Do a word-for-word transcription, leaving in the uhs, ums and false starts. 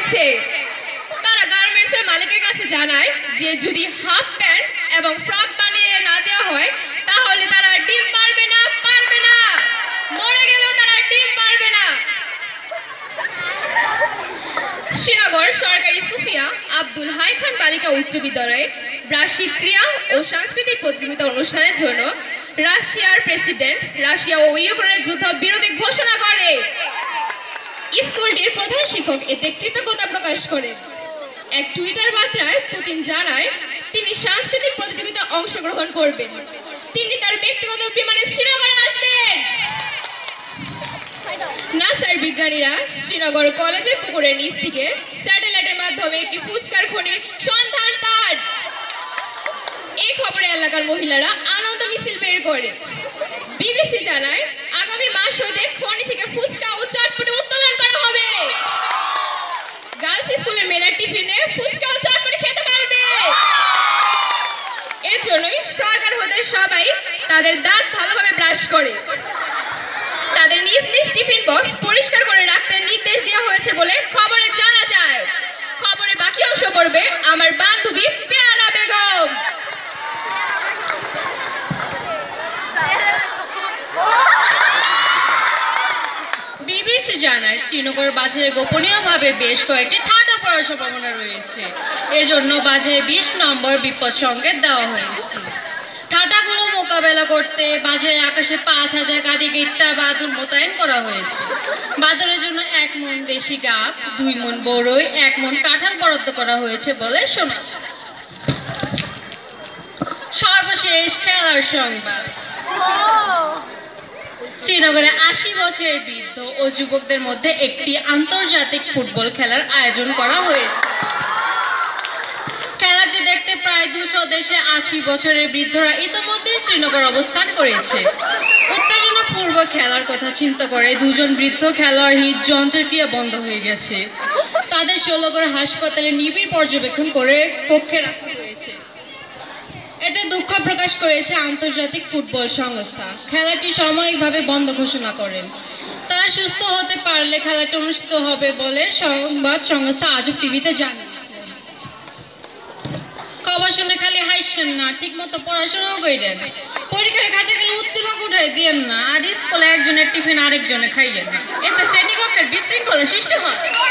হয়েছে। তারা গার্মেন্টসের মালিকের কাছে জানায় যে যদি হাফ প্যান্ট এবং ফ্রক বানিয়ে না দেওয়া হয় তাহলে তারা ডিম পারবে না পারবে না মরে গেলেও তারা ডিম পারবে না। শ্রীনগর সরকারি সুফিয়া আব্দুল হাই খান বালিকা উচ্চ বিদ্যালয়ে বার্ষিক ক্রীড়া ও সাংস্কৃতিক প্রতিযোগিতা অনুষ্ঠানের জন্য রাশিয়ার প্রেসিডেন্ট রাশিয়া ও ইউক্রেনের যুদ্ধ বিরতি ঘোষণা করে। স্কুলটির প্রধান শিক্ষক এতে কৃতজ্ঞতা প্রকাশ করেন। এক টুইটার বার্তায় পুতিন জানায় তিনি সাংস্কৃতিক প্রতিযোগিতায় অংশগ্রহণ করবেন। তিনি তার ব্যক্তিগত বিমানে শ্রীনগরে আসবেন। নাসার বিজ্ঞানীরা শ্রীনগর কলেজের পুকুরের নিচ থেকে স্যাটেলাইটের মাধ্যমে একটি ফুচকার খনির সন্ধান পান। এই খবরে এলাকার মহিলারা আনন্দ মিছিল বের করে। বিবিসি জানায় আগামী মাস হতে খনি থেকে ফুচকা ও চটপটি উত্তোলন করা হবে। গার্লস স্কুলের মেয়েরা টিফিনে ফুচকা ও চটপটি খেতে পারবে। এর জন্যই সরকার হতে সবাই তাদের দাঁত ভালোভাবে ব্রাশ করে তাদের নিজ নিজ টিফিন বক্স পরিষ্কার করে রাখতে নির্দেশ দেওয়া হয়েছে বলে খবরে জানা যায়। খবরে বাকি অংশ পড়বে আমার বান্ধবী পেয়ারা বেগম। বিবিসি জানায় শ্রীনগর বাজারে গোপনীয়ভাবে বেশ কয়েকটি ঠান্ডা পড়ার সম্ভাবনা রয়েছে। এজন্য বাজারে বিশ নম্বর বিপদ সংকেত দেওয়া হয়েছে। ঠান্ডাগুলো মোকাবেলা করতে বাজারের আকাশে পাঁচ হাজার কাঁদি গিট্টা বাদুর মোতায়েন করা হয়েছে। বাদুরের জন্য এক মন দেশি গাব, দুই মন বড়ই, এক মন কাঁঠাল বরাদ্দ করা হয়েছে বলে শোনা। সর্বশেষ খেলার সংবাদ। শ্রীনগরে আশি বছরের বৃদ্ধ ও যুবকদের মধ্যে একটি আন্তর্জাতিক ফুটবল খেলার আয়োজন করা হয়েছে। খেলাটি দেখতে প্রায় দুশো দেশে আশি বছরের বৃদ্ধরা ইতোমধ্যে শ্রীনগর অবস্থান করেছে। উত্তেজনা পূর্ব খেলার কথা চিন্তা করে দুজন বৃদ্ধ খেলোয়াড় হৃদযন্ত্রের ক্রিয়া বন্ধ হয়ে গেছে। তাদের শ্রীনগর হাসপাতালে নিবিড় পর্যবেক্ষণ করে কক্ষে রাখা হয়েছে। এতে দুঃখ প্রকাশ করেছে আন্তর্জাতিক ফুটবল সংস্থা। খেলাটি সাময়িকভাবে বন্ধ ঘোষণা করেন। তারা সুস্থ হতে পারলে খেলাটি অনুষ্ঠিত হবে বলে সংবাদ সংস্থা আজব টিভিতে জানিয়েছে। খবর শুনে খালি হাসছেন না, ঠিক মতো পড়াশোনাও করেন। পরীক্ষার খাতে গেলে উদ্দীপক উঠাই দিয়েন না, আর স্কুলে একজনের টিফিন আরেকজনে খাইয়েন না। এতে শ্রেণীকক্ষের বিশৃঙ্খলা সৃষ্টি হয়।